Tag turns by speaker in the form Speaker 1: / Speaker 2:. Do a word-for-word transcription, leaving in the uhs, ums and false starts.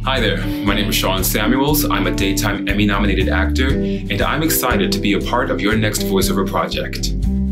Speaker 1: Hi there, my name is Sean Samuels. I'm a daytime Emmy-nominated actor, and I'm excited to be a part of your next voiceover project.